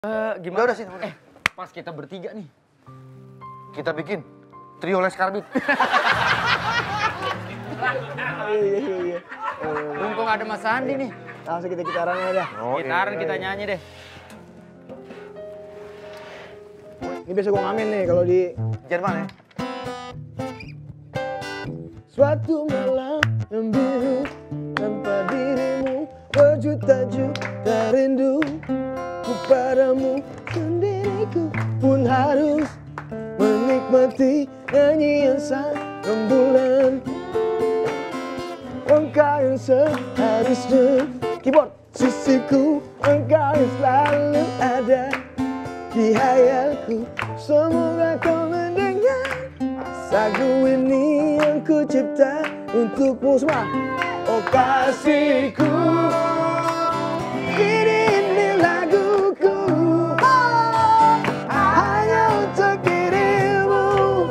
Gimana? Udah sini. Pas kita bertiga nih. Kita bikin trio Les Karbit. Iya. Mumpung ada Mas Andi nih. Langsung kita gitaran aja. Gitaran kita nyanyi deh. Ini biasa gua ngamen nih kalau di Jerman ya. suatu malam yang biru tanpa dirimu berjuta-juta rindu ku padamu sendiriku pun harus menikmati nyanyian sang rembulan engkau yang seharusnya keyboard sisiku engkau yang selalu ada di hayalku semoga kau mendengar lagu ini yang ku cipta untukmu semua. Oh kasihku, ini laguku hanya untuk dirimu.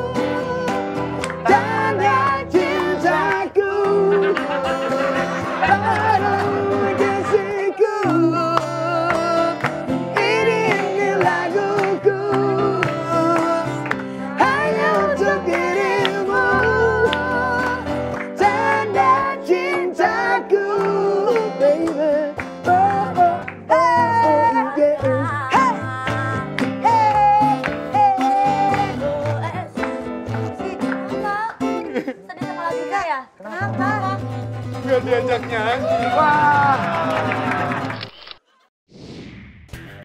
Tanda cintaku padamu kasihku. Ini laguku hanya untuk dirimu. Tanda cintaku, baby. Sedih sama Lagika ya? Kenapa? Gak diajak nyanyi. Wah,